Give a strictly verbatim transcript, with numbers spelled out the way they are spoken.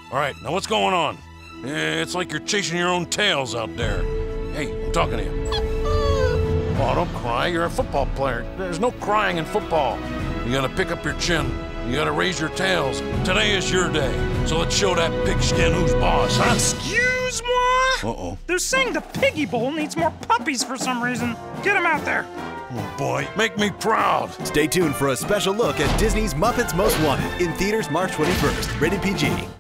All right, now what's going on? It's like you're chasing your own tails out there. Hey, I'm talking to you. Oh, don't cry. You're a football player. There's no crying in football. You gotta pick up your chin. You gotta raise your tails. Today is your day. So let's show that pigskin who's boss, huh? Excuse-moi? Uh-oh. They're saying the Piggy Bowl needs more puppies for some reason. Get them out there. Oh, boy. Make me proud. Stay tuned for a special look at Disney's Muppets Most Wanted in theaters March twenty-first. Rated P G.